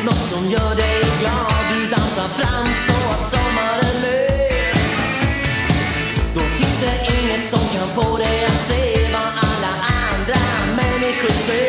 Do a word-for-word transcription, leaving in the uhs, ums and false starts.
något som gör dig glad. Du dansar fram så att sommaren ler. Då finns det inget som kan få dig att se vad alla andra människor ser.